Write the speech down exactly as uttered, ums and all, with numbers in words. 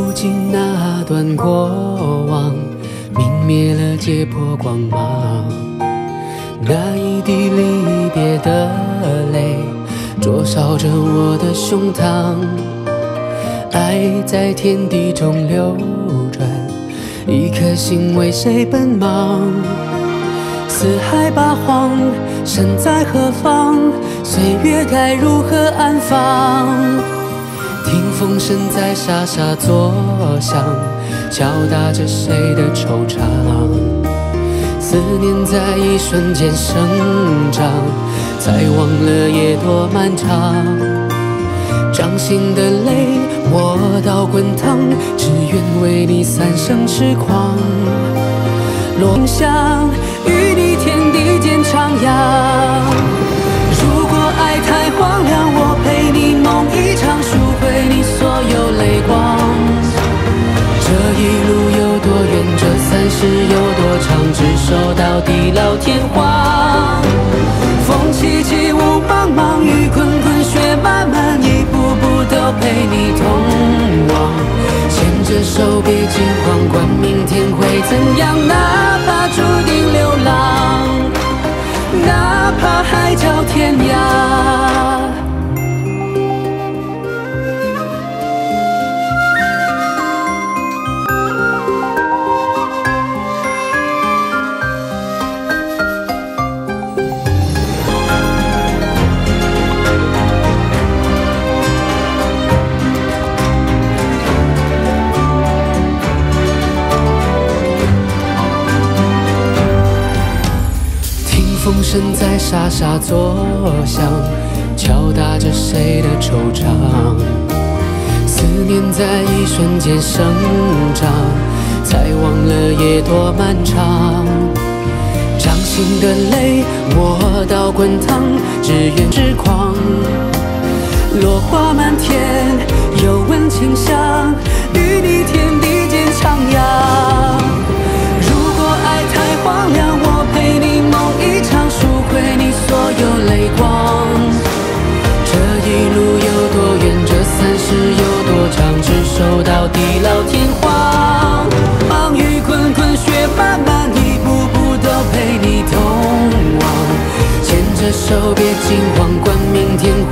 如今那段过往，泯灭了结魄光芒。那一滴离别的泪，灼烧着我的胸膛。爱在天地中流转，一颗心为谁奔忙？四海八荒，身在何方？岁月该如何安放？听风声在沙沙作响，敲打着谁的惆怅？思念在一瞬间生长，才忘了夜多漫长。掌心的泪，我到滚烫，只愿为你三生痴狂。落香，与你天地间徜徉。如果爱太荒凉，我陪你梦一场，赎回你所有泪光。这一路有多远，这三世有多长，执手到地老天荒。风起起，雾茫茫，雨滚滚，雪漫漫，一步步都陪你同往。牵着手别惊慌，管明天会怎样，哪怕注定流浪，哪怕海角天涯。风声在沙沙作响，敲打着谁的惆怅。思念在一瞬间生长，才忘了夜多漫长。掌心的泪，我到滚烫，只愿痴狂。落花满天，又闻清香，与你天地间徜徉。如果爱太荒凉，我陪你梦一场，赎回你所有泪光。这一路有多远，这三世有多长，执手到地老天荒。忙雨滚滚，雪漫漫，一步步都陪你同往。牵着手别惊慌，管明天